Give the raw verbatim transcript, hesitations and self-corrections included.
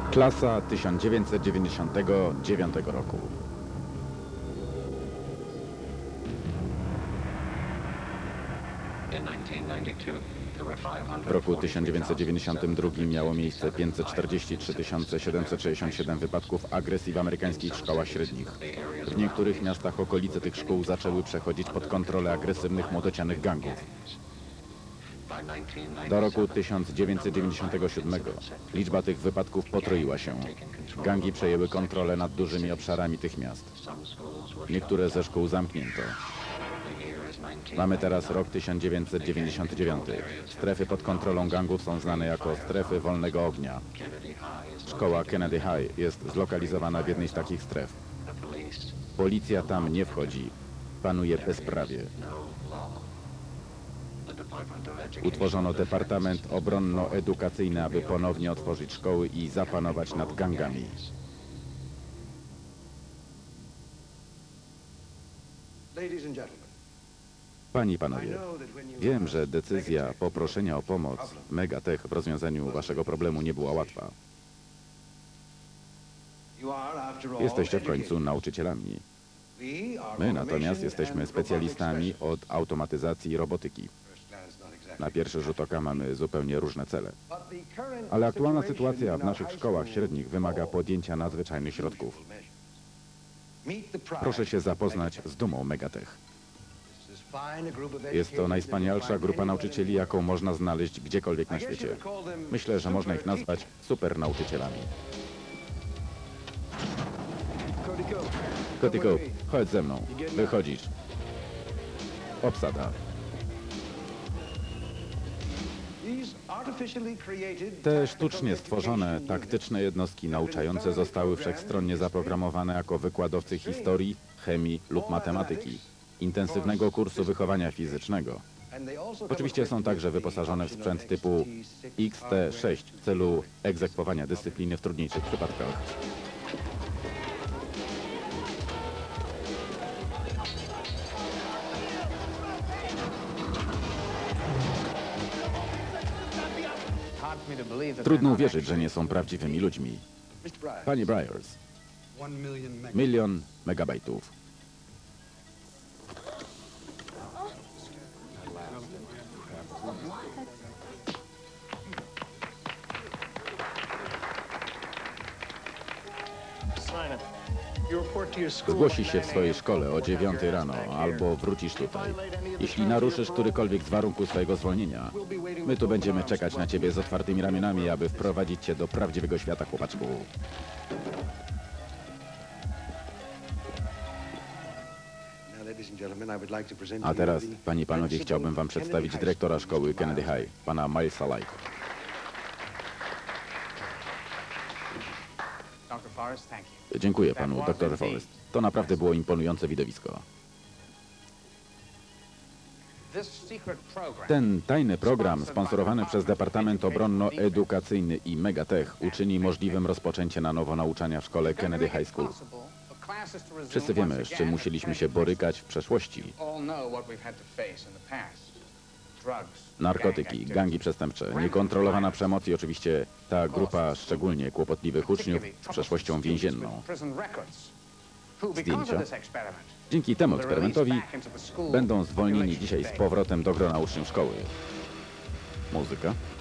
Klasa tysiąc dziewięćset dziewięćdziesiątego dziewiątego roku. W roku tysiąc dziewięćset dziewięćdziesiątym drugim miało miejsce pięćset czterdzieści trzy tysiące siedemset sześćdziesiąt siedem wypadków agresji w amerykańskich szkołach średnich. W niektórych miastach okolice tych szkół zaczęły przechodzić pod kontrolę agresywnych młodocianych gangów. Do roku tysiąc dziewięćset dziewięćdziesiątego siódmego liczba tych wypadków potroiła się. Gangi przejęły kontrolę nad dużymi obszarami tych miast. Niektóre ze szkół zamknięto. Mamy teraz rok tysiąc dziewięćset dziewięćdziesiąty dziewiąty. Strefy pod kontrolą gangów są znane jako strefy wolnego ognia. Szkoła Kennedy High jest zlokalizowana w jednej z takich stref. Policja tam nie wchodzi. Panuje bezprawie. Utworzono Departament Obronno-Edukacyjny, aby ponownie otworzyć szkoły i zapanować nad gangami. Panie i panowie, wiem, że decyzja poproszenia o pomoc Megatech w rozwiązaniu waszego problemu nie była łatwa. Jesteście w końcu nauczycielami. My natomiast jesteśmy specjalistami od automatyzacji i robotyki. Na pierwszy rzut oka mamy zupełnie różne cele. Ale aktualna sytuacja w naszych szkołach średnich wymaga podjęcia nadzwyczajnych środków. Proszę się zapoznać z dumą Megatech. Jest to najwspanialsza grupa nauczycieli, jaką można znaleźć gdziekolwiek na świecie. Myślę, że można ich nazwać super nauczycielami. Kotyko, chodź ze mną. Wychodzisz. Obsada. Te sztucznie stworzone, taktyczne jednostki nauczające zostały wszechstronnie zaprogramowane jako wykładowcy historii, chemii lub matematyki, intensywnego kursu wychowania fizycznego. Oczywiście są także wyposażone w sprzęt typu X T sześć w celu egzekwowania dyscypliny w trudniejszych przypadkach. Trudno uwierzyć, że nie są prawdziwymi ludźmi. Panie Briars, milion megabajtów. Zgłosi się w swojej szkole o dziewiątej rano, albo wrócisz tutaj. Jeśli naruszysz którykolwiek z warunków swojego zwolnienia, my tu będziemy czekać na ciebie z otwartymi ramionami, aby wprowadzić cię do prawdziwego świata, chłopaczku. A teraz, panie i panowie, chciałbym wam przedstawić dyrektora szkoły Kennedy High, pana Milesa Light. Dziękuję panu, doktorze Forrest. To naprawdę było imponujące widowisko. Ten tajny program, sponsorowany przez Departament Obronno-Edukacyjny i Megatech, uczyni możliwym rozpoczęcie na nowo nauczania w szkole Kennedy High School. Wszyscy wiemy, z czym musieliśmy się borykać w przeszłości. Narkotyki, gangi przestępcze, niekontrolowana przemoc i oczywiście ta grupa szczególnie kłopotliwych uczniów z przeszłością więzienną. Zdjęcia. Dzięki temu eksperymentowi będą zwolnieni dzisiaj z powrotem do grona uczniów szkoły. Muzyka.